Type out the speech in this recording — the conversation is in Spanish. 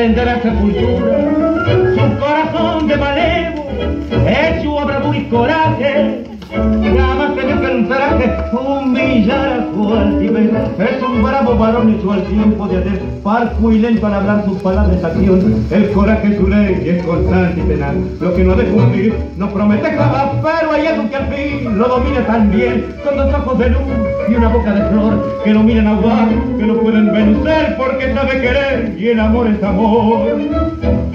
de la sepultura, su corazón de malevo, hecho a bravura y coraje, jamás tenió que un traje humillar a su altivez. Es un bravo varón hecho al tiempo de ayer, parco y lento al hablar sus palabras de acción. El coraje es su ley y es constante y penal. Lo que no ha de cumplir no promete jamás, pero hay algo que al fin lo domina tan bien, con dos ojos de luz y una boca de flor, que lo miran aguar, que lo pueden vencer porque sabe querer y el amor es amor.